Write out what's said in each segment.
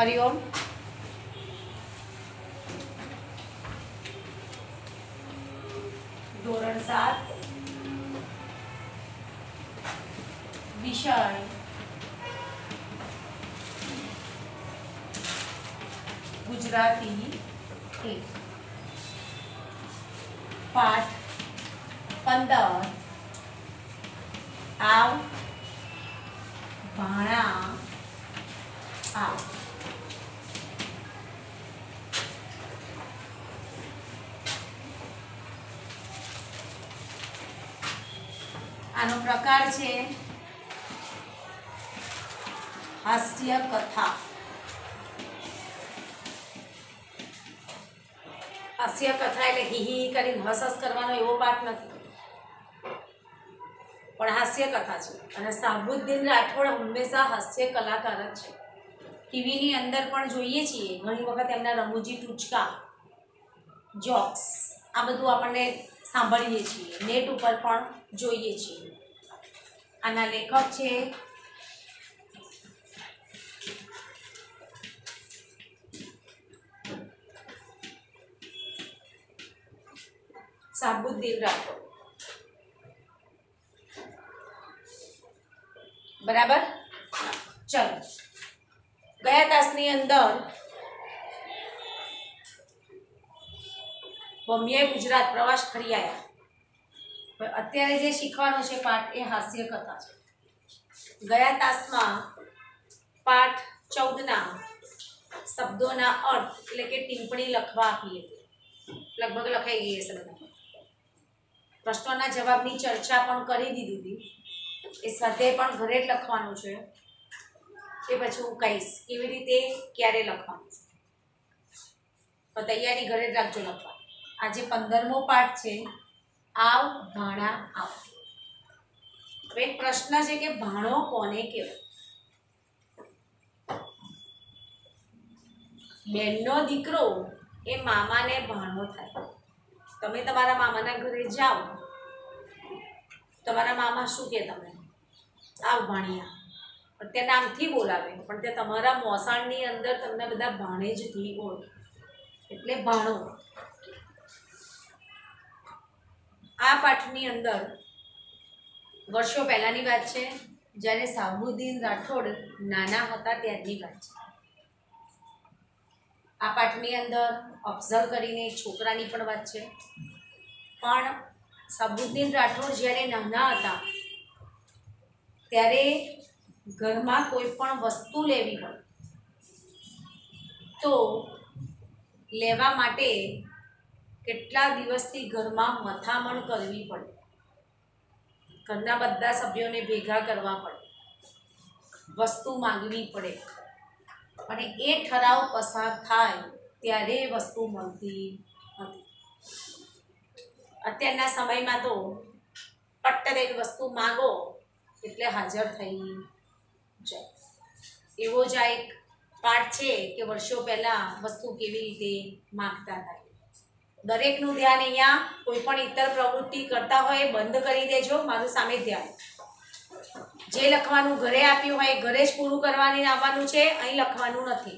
हरिओम। धोरण 7 विषय गुजराती 1 पाठ 15 आव भाणा आव। आनो प्रकार छे हास्य कथा। हास्य कथा एटले ही ही करीने हस हस करवानो एवो पाठ नथी, पण हास्य कथा छे। अने साबुद्दीन राठोड हमेशा हास्य कलाकार ज छे। टीवीनी अंदर पण जोईए छीए घणी वखत एमना रमूजी टूचका जोक्स आ बधुं आपणे सांभळीए छीए, नेट उपर पण जोईए छीए। आना लेखक छे साबुद्दीन राठोड। बराबर। चलो गया तासनी अंदर बम्बे गुजरात प्रवास फरी आया। अत्यारे जे शीखवानो छे पाठ ए हास्य कथा छे। गया तासमां पाठ 14 ना शब्दोना अर्थ એટલે કે ટિપ્પણી લખવા આપી હતી। લગભગ લખાઈ ગઈ હશે બધા। પ્રશ્નોના જવાબની ચર્ચા પણ કરી દીધી હતી। એ સ્વાધ્યાય પણ ઘરે જ લખવાનું છે। એ પછી હું કહીશ કેવી રીતે ક્યારે લખવાનું છે, તો તૈયારી ઘરે જ રાખજો લખવા। આજે 15મો પાઠ છે આવ ભાણા આવ। હવે એક પ્રશ્ન છે કે ભાણો કોને કહેવાય? બેનનો દીકરો એ મામાને ભાણો થાય। તમે તમારા મામાના ઘરે જાઓ, તમારા મામા શું કહે તમને? આવ ભાણિયા। પણ તે નામથી બોલાવે, પણ તે તમારા મોસાળની અંદર તમને બધા ભાણેજથી ઓળખે, એટલે ભાણો। આ પાઠની અંદર વર્ષો પહેલાની વાત છે, જ્યારે સાબુદ્દીન રાઠોડ નાના હતા ત્યારની વાત છે। આ પાઠની અંદર અફઝલ કરીને એક છોકરાની પણ વાત છે। પણ સાબુદ્દીન રાઠોડ જ્યારે નાના હતા ત્યારે ઘરમાં કોઈ પણ વસ્તુ લેવી હોય તો લેવા માટે કેટલા દિવસથી ઘરમાં મથામણ કરવી પડે, ઘરના બધા સભ્યોને ભેગા કરવા પડે, વસ્તુ માંગવી પડે, અને એ ઠરાવ પસાર થાય ત્યારે વસ્તુ મળતી હતી। અત્યારના સમયમાં તો પટ્ટ દઈને વસ્તુ માંગો એટલે હાજર થઈ જાય। એવો જ આ એક પાઠ છે કે વર્ષો પહેલાં વસ્તુ કેવી રીતે માંગતા હતા। દરેકનું ધ્યાન અહીંયા કોઈ પણ ઇતર પ્રવૃત્તિ કરતા હોય બંધ કરી દેજો, મારું સામે ધ્યાન। જે લખવાનું ઘરે આપ્યું હોય ઘરે જ પૂરું કરવાની આવવાનું છે, અહીં લખવાનું નથી।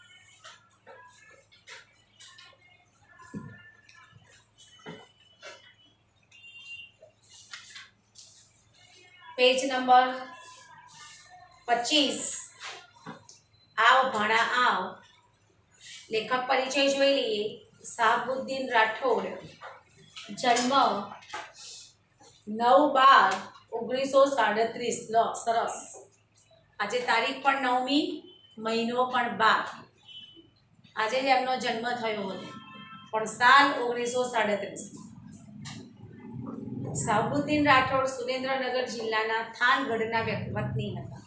પેજ નંબર 25 આવ ભાણા આવ। લેખક પરિચય જોઈ લઈએ। સાબુદ્દીન રાઠોડ, જન્મ 9/12/1937। લો સરસ, આજે તારીખ પણ 9મી, મહિનો પણ 12। આજે જ એમનો જન્મ થયો હતો, પણ સાલ 1937। સાબુદ્દીન રાઠોડ સુરેન્દ્રનગર જિલ્લાના થાનગઢના વતની હતા।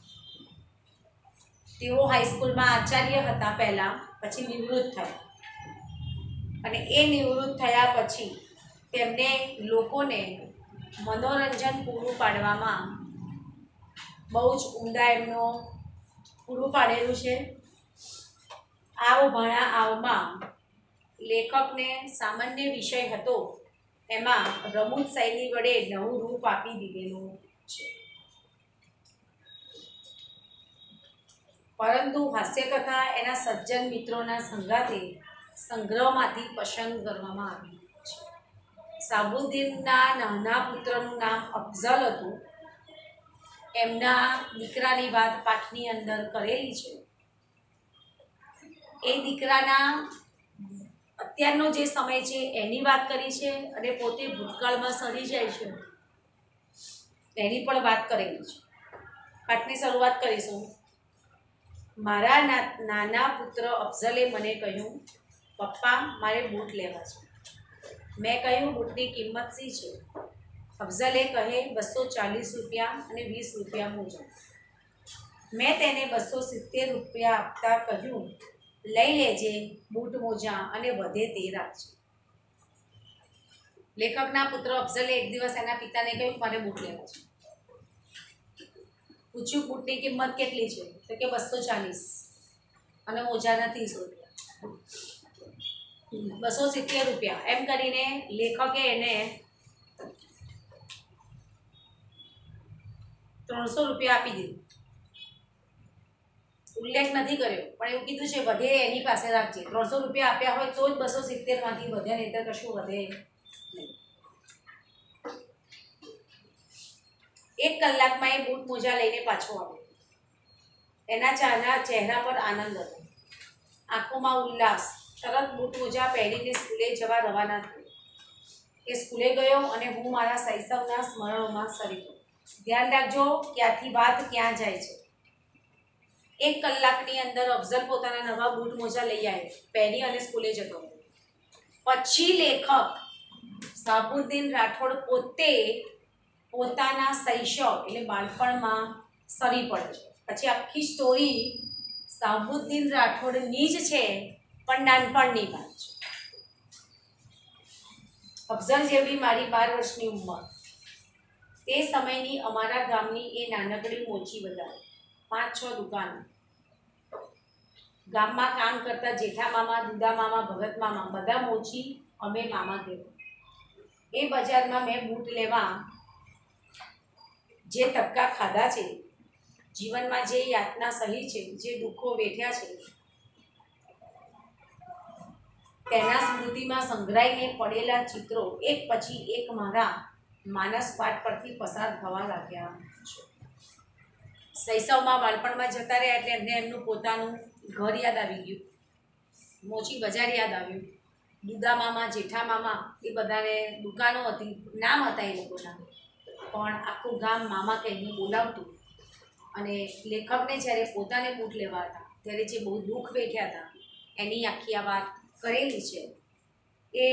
તેઓ હાઈસ્કૂલમાં આચાર્ય હતા પહેલાં, પછી નિવૃત્ત થયા, અને એ નિવૃત્ત થયા પછી તેમને લોકોને મનોરંજન પૂરું પાડવામાં બહુ જ ઉમદા એમનો પૂરું પાડેલું છે। આવ ભાણા આવમાં લેખકને સામાન્ય વિષય હતો, એમાં રમૂજ શૈલી વડે નવું રૂપ આપી દીધેલું છે। પરંતુ હાસ્યકથા એના સજ્જન મિત્રોના સંગાતે સંગ્રહમાંથી પસંદ કરવામાં આવી છે. સાબુદ્દીનના નાના પુત્રનું નામ અફઝલ હતું. એમના દીકરાની વાત પાઠની અંદર કરેલી છે. એ દીકરાના અત્યારનો જે સમય છે એની વાત કરી છે અને પોતે ભૂતકાળમાં સરી જાય છે એની પણ વાત કરેલી છે. પાઠની શરૂઆત કરીશું. મારા નાના પુત્ર અફઝલે મને કહ્યું, પપ્પા મારે બૂટ લેવા છે. મેં કહ્યું, બૂટની કિંમત શી છે? અફઝલે કહે, 240 રૂપિયા અને 20 રૂપિયા મોજા. મેં તેને 270 રૂપિયા આપતા કહ્યું, લઈ લેજે બૂટ મોજા અને વધે તે રાખજે. લેખકના પુત્ર અફઝલે એક દિવસ એના પિતાને કહ્યું, મારે બૂટ લેવા છે. પૂછ્યું, બૂટની કિંમત કેટલી છે? તો કે 240 અને મોજાના 30 રૂપિયા. 270 રૂપિયા એમ કરીને લેખકે એને 300 રૂપિયા આપી દીધું. ઉલ્લેખ નથી કર્યો પણ એવું કીધું છે વધે એની પાસે રાખજે. 300 રૂપિયા આપ્યા હોય તો જ 270માંથી વધે, નહીંતર કશું વધે નહીં. 1 કલાકમાં એ બૂટ મોજા લઈને પાછો આવ્યો. એના ચહેરા પર આનંદ હતો, આંખોમાં ઉલ્લાસ. તરત બૂટ મોજા પહેરીને સ્કૂલે જવા રવાના થયો. એ સ્કૂલે ગયો અને હું મારા શૈશવના સ્મરણોમાં સરી ગયો. ધ્યાન રાખજો, ક્યાંથી વાત ક્યાં જાય છે. 1 કલાકની અંદર અફઝલ પોતાના નવા બૂટ મોજા લઈ આવ્યો, પહેરી અને સ્કૂલે જતો હતો. પછી લેખક સાબુદ્દીન રાઠોડ પોતે પોતાના શૈશવ એટલે બાળપણમાં સરી પડે છે. પછી આખી સ્ટોરી સાબુદ્દીન રાઠોડની જ છે પણ નાનપણની વાત છે. અફઝલ જેવડી મારી 12 વર્ષની ઉંમર. તે સમયની અમારા ગામની એ નાનકડી મોચી બજાર, 5-6 દુકાનો. ગામમાં કામ કરતા જેઠા મામા, દુદા મામા, ભગત મામા બધા મોચી, અમે મામા કહેવાય. એ બજારમાં મેં બૂટ લેવા જે ધક્કા ખાધા છે, જીવનમાં જે યાતના સહી છે, જે દુઃખો વેઠ્યા છે, તેના સ્મૃતિમાં સંઘરાઈને પડેલા ચિત્રો એક પછી એક મારા માનસ પાઠ પરથી પસાર થવા લાગ્યા છે. શૈશવમાં બાળપણમાં જતા રહ્યા એટલે એમને એમનું પોતાનું ઘર યાદ આવી ગયું, મોચી બજાર યાદ આવ્યું, દુદા મામા, જેઠા મામા એ બધાને દુકાનો હતી, નામ હતા એ લોકોના, પણ આખું ગામ મામા કહીને બોલાવતું. અને લેખકને જ્યારે પોતાને બૂટ લેવા હતા ત્યારે જે બહુ દુઃખ વેઠ્યા હતા એની આખી આ વાત કરેલી છે, એ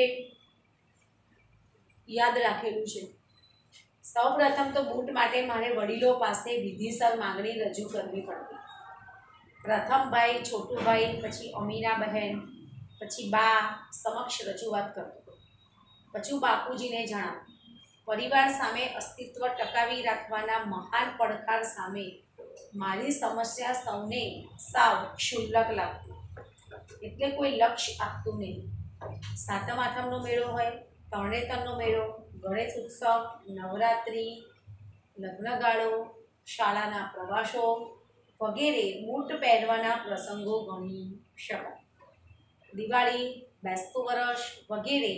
યાદ રાખેલું છે. સૌપ્રથમ તો બૂટ માટે મારે વડીલો પાસે વિધિસર માંગણી રજૂ કરવી પડતી. પ્રથમ ભાઈ, છોટુભાઈ, પછી અમીના બહેન, પછી બા સમક્ષ રજૂઆત કરતો. પછી બાપુજીને જણાવ. પરિવાર સામે અસ્તિત્વ ટકાવી રાખવાના મહાન પડકાર સામે મારી સમસ્યા સૌને સાવ ક્ષુલ્લક લાગતી, એટલે કોઈ લક્ષ્ય આપતું નહીં. સાતમ આઠમનો મેળો હોય, તરણેતરનો મેળો, ગણેશ ઉત્સવ, નવરાત્રિ, લગ્નગાળો, શાળાના પ્રવાસો વગેરે બૂટ પહેરવાના પ્રસંગો ગણી શકાય. દિવાળી, બેસતું વરસ વગેરે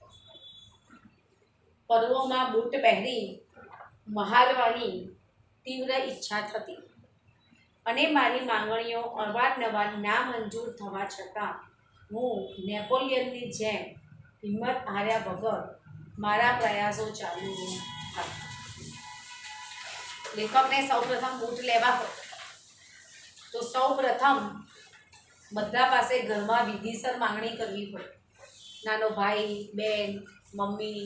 પર્વોમાં બૂટ પહેરી મહાલવાની તીવ્ર ઈચ્છા થતી અને મારી માંગણીઓ અવારનવાર નામંજૂર થવા છતાં હું નેપોલિયનની જેમ હિંમત હાર્યા વગર મારા પ્રયાસો ચાલુ હતા. લેખકને સૌપ્રથમ બૂટ લેવા હોય તો સૌપ્રથમ બધા પાસે ઘરમાં વિધિસર માંગણી કરવી પડે. નાનો ભાઈ, બેન, મમ્મી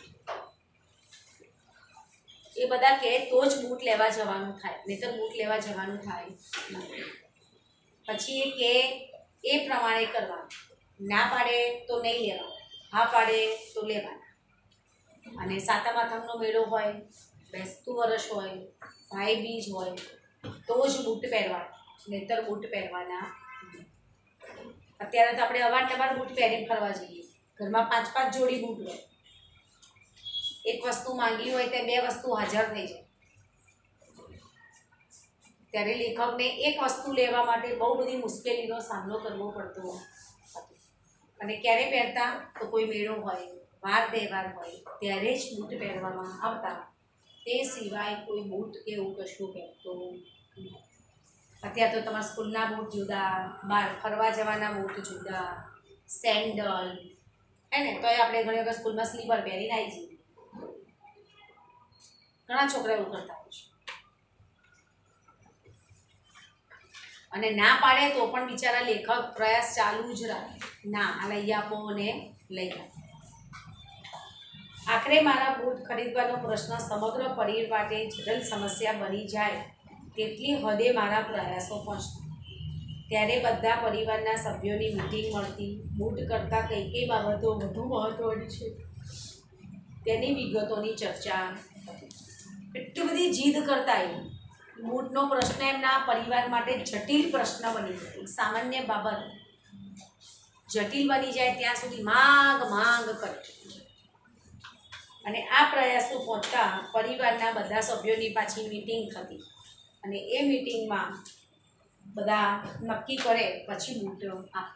એ બધા કહે તો જ બૂટ લેવા જવાનું થાય, નહીંતર બૂટ લેવા જવાનું થાય નહીં. પછી એ કહે એ પ્રમાણે કરવાનું, ના પાડે તો નહીં લેવા, હા પાડે તો લેવાના. અને સાતમ આઠમનો મેળો હોય, બેસતું વરસ હોય, ભાઈ બીજ હોય તો જ બૂટ પહેરવાના, નહીંતર બૂટ પહેરવાના. અત્યારે તો આપણે અવારનવાર બૂટ પહેરીને ફરવા જઈએ, ઘરમાં 5-5 જોડી બૂટ હોય. એક વસ્તુ માંગી હોય તો 2 વસ્તુ હાજર થઈ જાય. ત્યારે લેખકને એક વસ્તુ લેવા માટે બહુ બધી મુશ્કેલીનો સામનો કરવો પડતો હતો. અને ક્યારે પહેરતા તો કોઈ મેળો હોય, વાર તહેવાર હોય ત્યારે જ બૂટ પહેરવામાં આવતા. તે સિવાય કોઈ બૂટ કે એવું કશું પહેરતો નહીં. અત્યારે તો તમારા સ્કૂલના બૂટ જુદા, બહાર ફરવા જવાના બૂટ જુદા, સેન્ડલ હે ને. તો આપણે ઘણી વખત સ્કૂલમાં સ્લીપર પહેરીને આવી જઈએ. ઘણા છોકરા એવું કરતા હોય છે. અને ના પાડે તો પણ બિચારા લેખક પ્રયાસ ચાલુ જ રાખે, ના આ લઈ આપો ને લઈ આપો. આખરે મારા બૂટ ખરીદવાનો પ્રશ્ન સમગ્ર પરિવાર માટે જટિલ સમસ્યા બની જાય તેટલી હદે મારા પ્રયાસો પહોંચતા. ત્યારે બધા પરિવારના સભ્યોની મીટિંગ મળતી. બૂટ કરતાં કઈ કઈ બાબતો વધુ મહત્ત્વની છે તેની વિગતોની ચર્ચા. એટલી બધી જીદ કરતા એ બૂટનો પ્રશ્ન એમના પરિવાર માટે જટિલ પ્રશ્ન બની જાય. સામાન્ય બાબત જટિલ બની જાય ત્યાં સુધી માંગ કરે. અને આ પ્રયાસો પહોંચતા પરિવારના બધા સભ્યોની પાછી મીટિંગ થતી. અને એ મીટિંગમાં બધા નક્કી કરે પછી બૂટ આપ.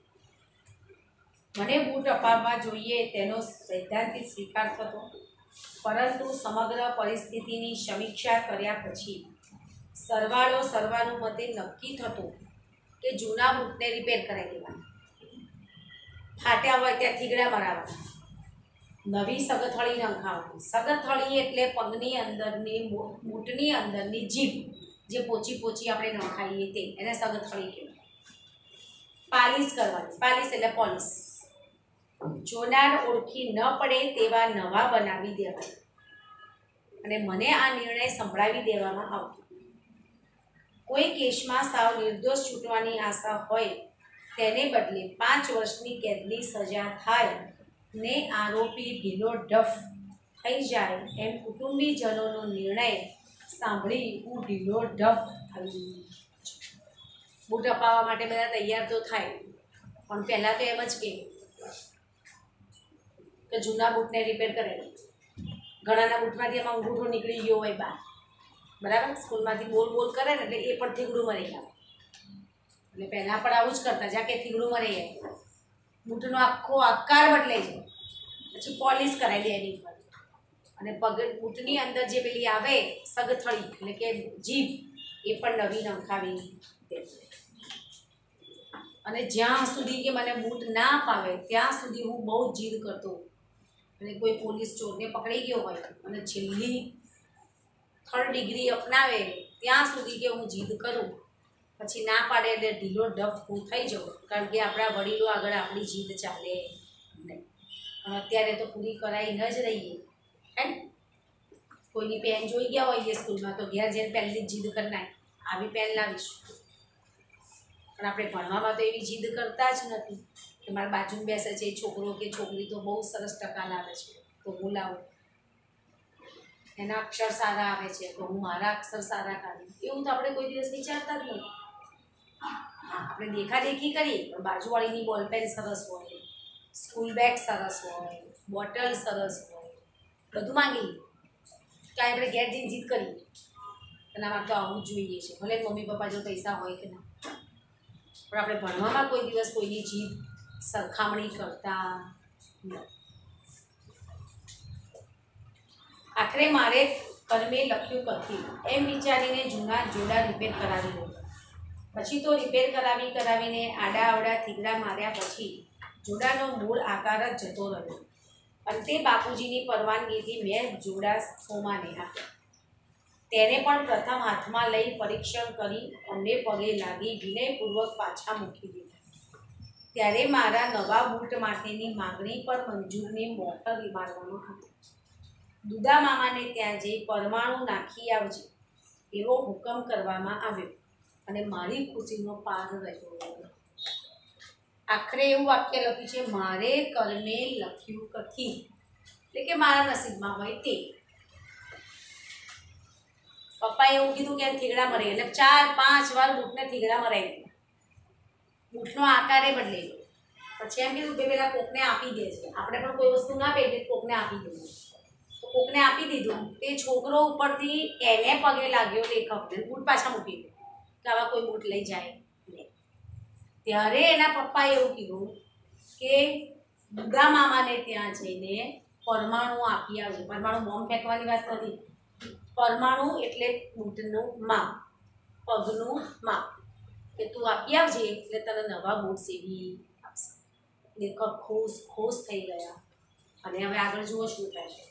મને બૂટ અપાવવા જોઈએ તેનો સૈદ્ધાંતિક સ્વીકાર થતો, પરંતુ સમગ્ર પરિસ્થિતિની સમીક્ષા કર્યા પછી સર્વાનુમતે નક્કી થતું કે જૂના બૂટને રિપેર કરાવી દેવાના, ફાટ્યા હોય ત્યાં થીગડા મરાવવાના, નવી સગથળી નંખાવવાની. સગથળી એટલે પગની અંદરની બૂટની અંદરની જીભ જે પોચી આપણે નંખાઈએ તે, એને સગથળી કહેવાય. પાલિશ કરવાની, પાલિશ એટલે પોલિશ. જોનાર ઓળખી ન પડે તેવા નવા બનાવી દેવાય. અને મને આ નિર્ણય સંભળાવી દેવામાં આવતો. કોઈ કેસમાં સાવ નિર્દોષ છૂટવાની આશા હોય તેને બદલે 5 વર્ષની કેદની સજા થાય ને આરોપી ઢીલો ઢફ થઈ જાય એમ કુટુંબીજનોનો નિર્ણય સાંભળી હું ઢીલો ઢફ થઈ. બૂટ અપાવવા માટે બધા તૈયાર તો થાય, પણ પહેલાં તો એમ જ કે જૂના બૂટને રિપેર કરેલું. ઘણાના બૂટમાંથી એમાં અંગૂઠો નીકળી ગયો હોય બહાર, બરાબર. સ્કૂલમાંથી બોલ કરે ને એટલે એ પણ થીગડું મરી જાય. એટલે પહેલાં પણ આવું જ કરતા, જ્યાં કે થીગડું મરી જાય બૂટનો આખો આકાર બદલાઈ જાય, પછી પોલિશ કરાવી દે એની પર. અને બૂટની અંદર જે પેલી આવે સગથળી એટલે કે જીભ એ પણ નવી નંખાવી દે. અને જ્યાં સુધી કે મને બૂટ ના પાવે ત્યાં સુધી હું બહુ જીદ કરતો. અને કોઈ પોલીસ ચોરને પકડી ગયો હોય અને છેલ્લી 3rd ડિગ્રી અપનાવે ત્યાં સુધી કે હું જીદ કરું, પછી ના પાડે એટલે ઢીલો ઢફ હું થઈ જાઉં. કારણ કે આપણા વડીલો આગળ આપણી જીદ ચાલે નહીં. પણ અત્યારે તો પૂરી કરાઈને જ રહીએ હે. કોઈની પેન જોઈ ગયા હોઈએ સ્કૂલમાં તો ઘેર જઈને પહેલી જીદ કરી નાખી, આવી પેન લાવીશું. પણ આપણે ભણવામાં તો એવી જીદ કરતા જ નથી કે મારા બાજુમાં બેસે છે એ છોકરો કે છોકરી તો બહુ સરસ ટકા લાવે છે તો હું લાવું, એના અક્ષર સારા આવે છે તો હું મારા અક્ષર સારા કાઢું. એવું તો આપણે કોઈ દિવસ વિચારતા જ નથી. આપણે દેખાદેખી કરીએ પણ બાજુવાળીની બોલપેન સરસ હોય, સ્કૂલ બેગ સરસ હોય, બોટલ સરસ હોય, બધું માંગી લઈએ. કાંઈ આપણે ઘેર જઈને જીદ કરીએ અને આમાં તો આવું જ જોઈએ છે, ભલે મમ્મી પપ્પા જો પૈસા હોય કે ના. પણ આપણે ભણવામાં કોઈ દિવસ કોઈની જીદ સરખામણી કરતા નથી. આખરે મારે કર્મે લખ્યું કથિ એમ વિચારીને જૂના જોડા રિપેર કરાવી દો. પછી તો રિપેર કરાવીને આડા આવડા થીગડા માર્યા પછી જોડાનો મૂળ આકાર જ જતો રહ્યો. અંતે બાપુજીની પરવાનગીથી મેં જોડા સોમાને આપ્યા. તેને પણ પ્રથમ હાથમાં લઈ પરીક્ષણ કરી અમને પગે લાગી વિનયપૂર્વક પાછા મૂકી દીધા. ત્યારે મારા નવા બૂટ માટેની માગણી પર મંજૂરની મોટર મારવામાં આવી. દુદા મામાને ત્યાં જઈ પરમાણુ નાખી આવજે એવો હુકમ કરવામાં આવ્યો અને મારી ખુશીનો પાર રહ્યો. આખરે એવું વાક્ય લખ્યું છે, મારે કર્મે લખ્યું કથિ, એટલે કે મારા નસીબમાં હોય તે. પપ્પાએ એવું કીધું કે થીગડા મરાય, એટલે 4-5 વાર બૂટને થીગડા મરાવી દીધા. બૂટનો આકારે બદલેલો. પછી એમ કીધું કે પેલા કોકને આપી દે છે. આપણે પણ કોઈ વસ્તુ ના પહેરીએ કોકને આપી દઈએ તો કોકને આપી દીધું, તે છોકરો ઉપરથી એને પગે લાગ્યો લેખકને, બૂટ પાછા મૂકી દે કે આવા કોઈ બૂટ લઈ જાય નહીં. ત્યારે એના પપ્પાએ એવું કીધું કે દુર્ગા મામાને ત્યાં જઈને પરમાણુ આપી આવજો. પરમાણુ બોમ્બ ફેંકવાની વાત નથી, પરમાણુ એટલે બૂટનું માપ, પગનું માપ, કે તું આપી આવજે એટલે તને નવા બૂટ સીવી આપશે. લેખક ખુશ થઈ ગયા. અને હવે આગળ જુઓ શું થાય છે.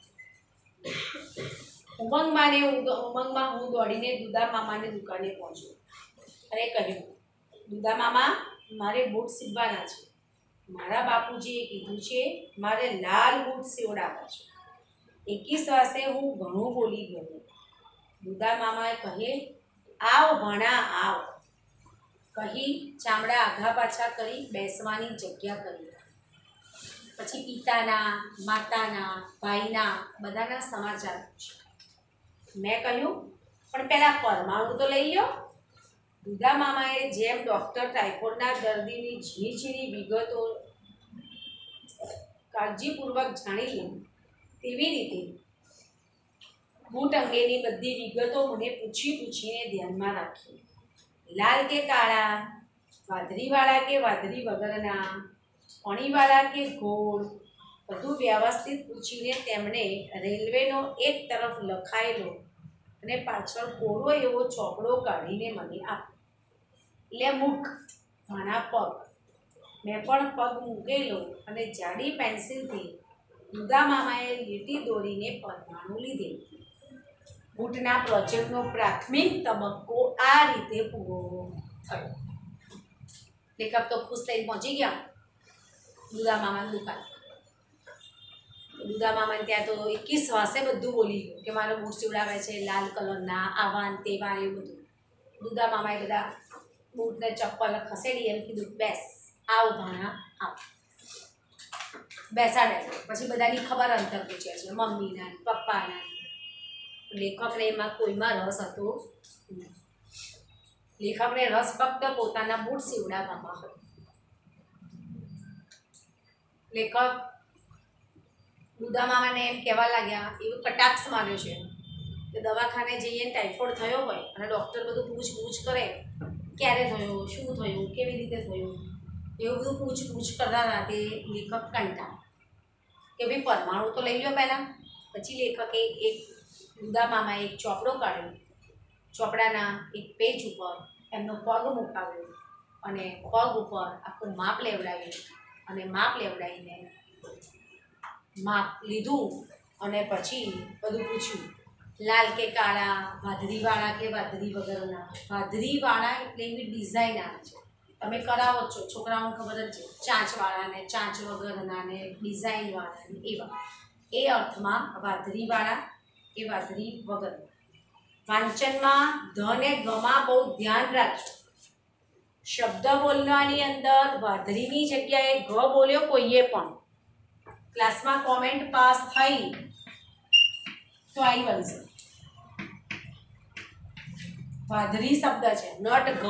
ઉમંગમાં હું દોડીને દુદા મામાની દુકાને પહોંચ્યો અને કહ્યું, દુદા મામા, મારે બૂટ સીવવાના છે. મારા બાપુજીએ કીધું છે મારે લાલ બૂટ સીવડાવવા છે. એકી શ્વાસે હું ઘણું બોલી ગયો. દુદા મામાએ કહે, આવ ભણા આવ, કહી ચામડા આઘા પાછા કરી બેસવાની જગ્યા કરી. પછી પિતાના, માતાના, ભાઈના બધાના સમાચાર પૂછ્યા. મેં કહ્યું, પણ પહેલાં પરમાણુ તો લઈ લો. દુદા મામાએ જેમ ડૉક્ટર ટાઇફોઇડના દર્દીની ઝીણી ઝીણી વિગતો કાળજીપૂર્વક જાણી લીધી, તેવી રીતે બૂટ અંગેની બધી વિગતો મને પૂછીને ધ્યાનમાં રાખી. લાલ કે કાળા, વાદળીવાળા કે વાદળી વગરના, અણીવાળા કે ગોળ, બધું વ્યવસ્થિત પૂછીને તેમણે રેલવેનો એક તરફ લખાયેલો અને પાછળ કોરો એવો ચોપડો કાઢીને મને આપ્યો. એટલે મુખ, મારા પગ. મેં પણ પગ મૂકેલો અને જાડી પેન્સિલથી દુદા મામાએ લીટી દોરીને પરમાણુ લીધેલી. બૂટના પ્રોજેક્ટનો પ્રાથમિક તબક્કો આ રીતે પૂરો થયો. લેખક તો ખુશ થઈને પહોંચી ગયા દુદા મામાની દુકાન. દુદા મામાને ત્યાં તો 21 શ્વાસે બધું બોલી ગયું કે મારો બૂટ સીવડાવે છે, લાલ કલરના, આવાન તેવાન એવું બધું. દુદા મામાએ બધા બૂટને ચપ્પલ ખસેડી એમ કીધું, બેસ, આવ ભણા આવ. બેસાડે. પછી બધાની ખબર અંતર પૂછે છે, મમ્મીના, પપ્પાના. લેખકને એમાં કોઈમાં રસ હતો નહીં. લેખકને રસ ફક્ત પોતાના બૂટ સીવડાવવામાં હતો. લેખક દુદા મામાને એમ કહેવા લાગ્યા, એવું કટાક્ષ માર્યો છે કે દવાખાને જઈએ ટાઇફોઇડ થયો હોય અને ડૉક્ટર બધું પૂછ કરે, ક્યારે થયો, શું થયું, કેવી રીતે થયું, એવું બધું પૂછ કરતા હતા. તે લેખક કંટાળો કે ભાઈ પરમાણુ તો લઈ લો પહેલાં. પછી લેખકે દુદા મામાએ એક ચોપડો કાઢ્યો. ચોપડાના એક પેજ ઉપર એમનો પગ મુકાવ્યો અને પગ ઉપર આખું માપ લેવડાવ્યું અને માપ લેવડાવીને માપ લીધું અને પછી બધું પૂછ્યું, લાલ કે કાળા, વાદળીવાળા કે વાદળી વગરના. વાદળીવાળા એટલે એવી ડિઝાઇન આવે છે, તમે કરાવો છો, છોકરાઓને ખબર જ છે, ચાંચવાળા ને ચાંચ વગરના ને ડિઝાઇનવાળા ને એવા. એ અર્થમાં વાદળીવાળા કે વાદળી વગર. વાંચનમાં ધ ને ગમાં બહુ ધ્યાન રાખજો. શબ્દ બોલવાની અંદર વાદળીની જગ્યાએ ગ બોલ્યો કોઈએ પણ, ક્લાસમાં કોમેન્ટ પાસ થઈ તો આવી બનશે. વાદળી શબ્દ છે, નોટ ગ.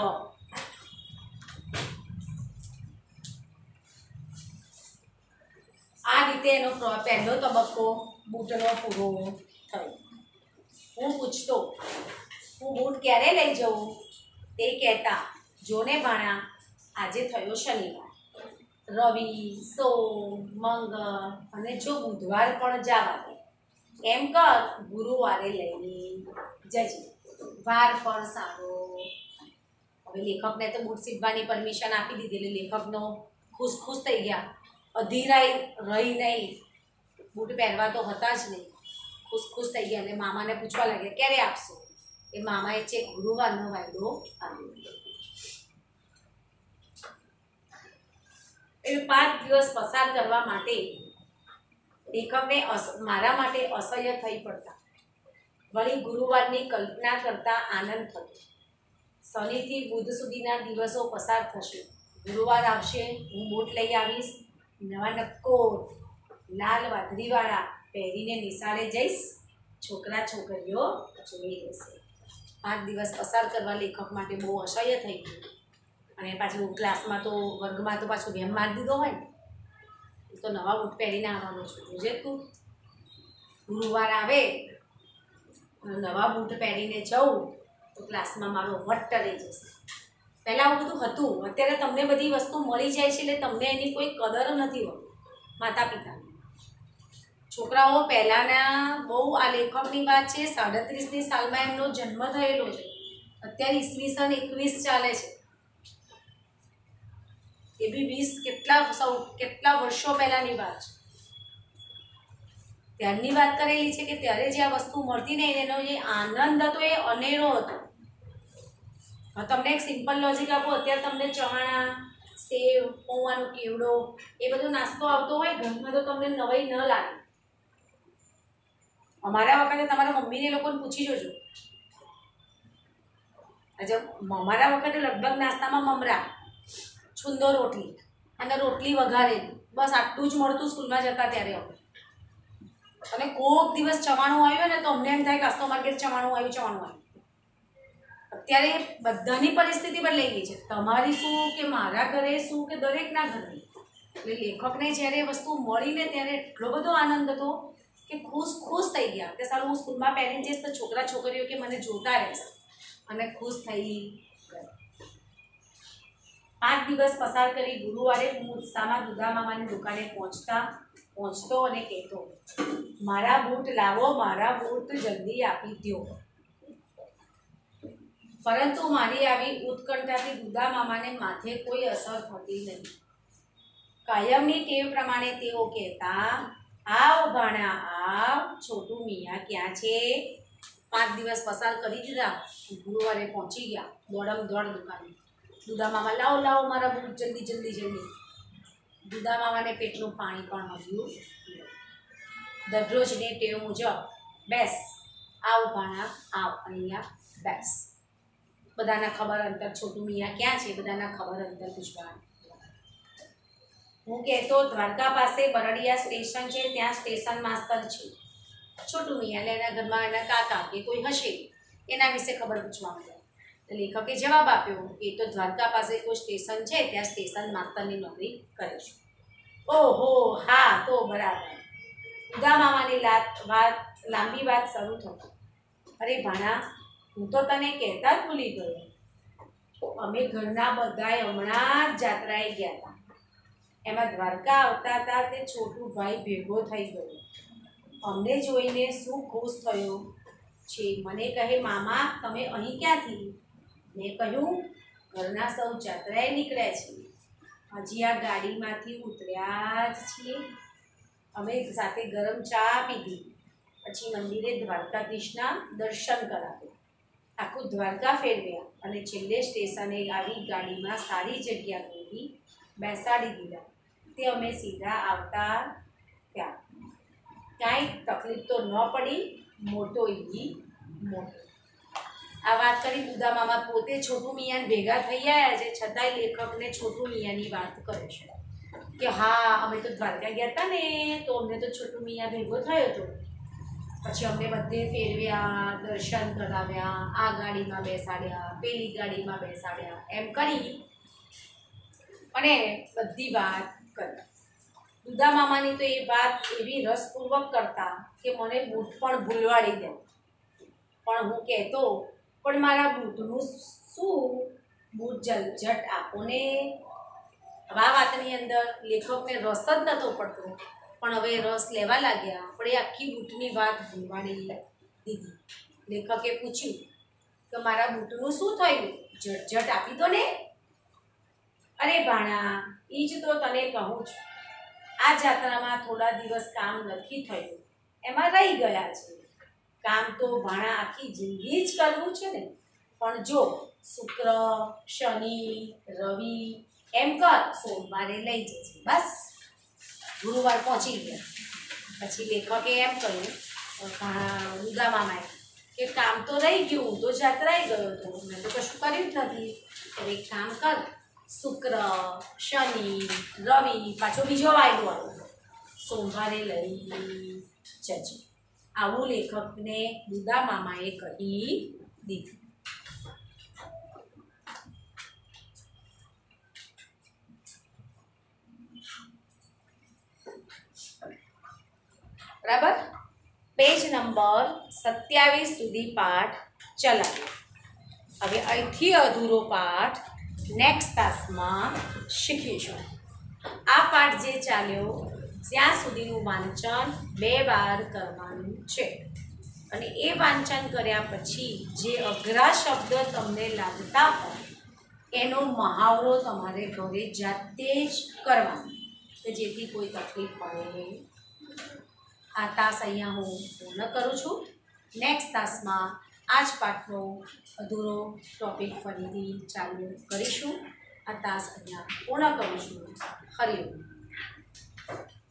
આ રીતે એનો પહેલો તબક્કો બૂટનો પૂરો થયો. હું પૂછતો, હું બૂટ ક્યારે લઈ જઉં? તે કહેતા, જોને ભાણા, આજે થયો શનિવાર, રવિ, સોમ, મંગળ અને જો બુધવાર પણ જવા દે એમ કર, ગુરુવારે લઈને જજે, વાર પણ સારો. હવે લેખકને તો બૂટ સીવવાની પરમિશન આપી દીધી એટલે લેખકનો ખુશ થઈ ગયા. અધીરાઈ રહી નહીં, બૂટ પહેરવા તો હતા જ નહીં. ખુશ થઈ ગયા અને મામાને પૂછવા લાગ્યા, ક્યારે આપશો? એ મામાએ ચેક ગુરુવારનો વાયદો આપ્યો. એ 5 દિવસ પસાર કરવા માટે લેખકને મારા માટે અસહ્ય થઈ પડતા. વળી ગુરુવારની કલ્પના કરતા આનંદ થતો. શનિથી બુધ સુધીના દિવસો પસાર થશે. ગુરુવાર આવશે, હું બૂટ લઈ આવીશ, નવા નક્કોર લાલ વાદળીવાળા પહેરીને નિશાળે જઈશ, છોકરા છોકરીઓ જોઈ રહેશે. 5 દિવસ પસાર કરવા લેખક માટે બહુ અસહ્ય થઈ ગયું. અને પાછું ક્લાસમાં તો વર્ગમાં તો પાછું વેમ મારી દીધો હોય ને, તો નવા બૂટ પહેરીને આવવાનો છું. જોજે તું ગુરુવાર આવે નવા બૂટ પહેરીને જવું તો ક્લાસમાં મારો વટ્ટ રહી જશે. પહેલાં આવું બધું હતું. અત્યારે તમને બધી વસ્તુ મળી જાય છે એટલે તમને એની કોઈ કદર નથી હોતી માતા પિતાની. છોકરાઓ પહેલાંના બહુ આ લેખકની વાત છે 37ની સાલમાં એમનો જન્મ થયેલો છે. અત્યારે ઈસવીસન 21 ચાલે છે. એ બી 20 કેટલા વર્ષો પહેલાંની વાત છે. ત્યારની વાત કરેલી છે કે ત્યારે જે આ વસ્તુ મળતી ને એનો જે આનંદ હતો એ અનેરો હતો. તમને એક સિમ્પલ લોજિક આપો. અત્યારે તમને ચવાણા, સેવ, પૌવાનો કેવડો એ બધો નાસ્તો આવતો હોય ઘરમાં તો તમને નવાઈ ન લાગે. અમારા વખતે તમારા મમ્મીને લોકોને પૂછી જોજો. અમારા વખતે લગભગ નાસ્તામાં મમરા, છુંદો રોટલી અને રોટલી વઘારેલી, બસ આટલું જ મળતું સ્કૂલમાં જતા ત્યારે. અમે અને કોઈક દિવસ ચવાણું આવ્યું ને તો અમને એમ થાય કે આસ્તો માર્કેટ ચવાણું આવ્યું. અત્યારે બધાની પરિસ્થિતિ બદલાઈ ગઈ છે. તમારી શું કે મારા ઘરે શું કે દરેકના ઘરે. એટલે લેખકને જ્યારે વસ્તુ મળીને ત્યારે એટલો બધો આનંદ હતો કે ખુશ થઈ ગયા કે સારું હું સ્કૂલમાં પહેરીને જઈશ તો છોકરા છોકરીઓ કે મને જોતા રહેશે અને ખુશ થઈ ગયા. 5 દિવસ પસાર કરી ગુરુવારે હું ઉત્સાહમાં દુધા મામાની દુકાને પહોંચતો અને કહેતો, મારા બૂટ લાવો, મારા બૂટ જલ્દી આપી દો. પરંતુ મારી આવી ઉત્કંઠાથી દુધા મામાને માથે કોઈ અસર થતી નહીં. કાયમની ટેવ પ્રમાણે તેઓ કહેતા, આવ ભાણા આવ, છોટું મિયા ક્યાં છે? 5 દિવસ પસાર કરી દીધા. ગુરુવારે પહોંચી ગયા દોડમ દોડ દુકાને. દુધા મામા લાવો મારા બૂટ જલ્દી. દુધા મામાને પેટનું પાણી પણ મળ્યું. દરરોજની ટેવ મુજબ બેસ, આવ ભાણા આવ, અહીંયા બેસ. બધાના ખબર અંતર, છોટું મિયા ક્યાં છે? બધાના ખબર અંતર પૂછવા. હું કહેતો દ્વારકા પાસે બરડિયા સ્ટેશન છે, ત્યાં સ્ટેશન માસ્તર છે. છોટું મિયા એટલે એના ઘરમાં એના કાકા કે કોઈ હશે એના વિશે ખબર પૂછવા માંડ્યા. તો લેખકે જવાબ આપ્યો કે તો દ્વારકા પાસે કોઈ સ્ટેશન છે, ત્યાં સ્ટેશન માસ્તરની નોકરી કરે છે. ઓહો, હા તો બરાબર. દુધા મામાની લાંબી વાત શરૂ થઈ. અરે ભાણા, હું તો તને કહેતા જ ભૂલી ગયો. અમે ઘરના બધાએ હમણાં જ જાત્રાએ ગયા હતા. એમાં દ્વારકા આવતા હતા તે છોટું ભાઈ ભેગો થઈ ગયો. અમને જોઈને શું ખુશ થયો છે. મને કહે, મામા તમે અહીં ક્યાંથી? મેં કહ્યું, ઘરના સૌ જાત્રાએ નીકળ્યા છીએ, હજી આ ગાડીમાંથી ઉતર્યા જ છીએ. અમે સાથે ગરમ ચા પીધી, પછી મંદિરે દ્વારકાધીશના દર્શન કરાવ્યા, આખું દ્વારકા ફેરવ્યા અને છેલ્લે સ્ટેશને આવી ગાડીમાં સારી જગ્યા ગોતી બેસાડી દીધા. તે અમે સીધા આવતા ત્યાં. કાંઈ તકલીફ તો ન પડી. મોટો ઈ મોટો. આ વાત કરી દુધા મામા પોતે છોટું મિયાને ભેગા થઈ આવ્યા છે, છતાંય લેખકને છોટું મિયાની વાત કરે છે કે હા અમે તો દ્વારકા ગયા હતા ને તો અમને તો છોટું મિયા ભેગો થયો હતો. પછી અમને બધે ફેરવ્યા, દર્શન કરાવ્યા, આ ગાડીમાં બેસાડ્યા, પેલી ગાડીમાં બેસાડ્યા, એમ કરી અને બધી વાત કરી. દુધા મામાની તો એ વાત એવી રસપૂર્વક કરતા કે મને બૂટ પણ ભૂલવાડી દે. પણ હું કહેતો, પણ મારા બૂટનું શું? બૂટ જલ્જટ આપો ને. આ વાતની અંદર લેખકને રસ જ નહોતો પડતો, પણ હવે રસ લેવા લાગ્યા. પણ એ આખી બૂટની વાત ભૂલવાડી દીધી. લેખકે પૂછ્યું કે મારા બૂટનું શું થયું? ઝટઝટ આપી દો ને. અરે ભાણા, એ જ તો તને કહું છું. આ જાત્રામાં થોડા દિવસ કામ નથી થયું, એમાં રહી ગયા છે. કામ તો ભાણા આખી જિંદગી જ કરવું છે ને. પણ જો શુક્ર, શનિ, રવિ એમ કર, સોમવારે લઈ જજે. બસ. ગુરુવાર પહોંચી ગયા. પછી લેખકે એમ કહ્યું, દુધા મામાએ કે કામ તો રહી ગયું, હું તો જાત્રાએ ગયો હતો, મેં તો કશું કર્યું જ નથી. તો એક કામ કર, શુક્ર, શનિ, રવિ, પાછો બીજો વાયદો આવ્યો, સોમવારે લઈ જજે. આવું લેખકને દુધા મામાએ કહી દીધું. બરાબર. પેજ નંબર 27 સુધી પાઠ ચલાવ્યો. હવે અહીંથી અધૂરો પાઠ નેક્સ્ટ તાસમાં શીખીશું. આ પાઠ જે ચાલ્યો ત્યાં સુધીનું વાંચન 2 વાર કરવાનું છે અને એ વાંચન કર્યા પછી જે અઘરા શબ્દ તમને લાગતા હોય એનો મહાવરો તમારે ઘરે જાતે જ કરવાનો, કે જેથી કોઈ તકલીફ પડે નહીં. આ તાસ અહીંયા હું પૂર્ણ કરું છું. નેક્સ્ટ તાસમાં આ જ પાઠનો અધૂરો ટોપિક ફરીથી ચાલુ કરીશું. આ તાસ અહીંયા પૂર્ણ કરું છું. હરિઓમ.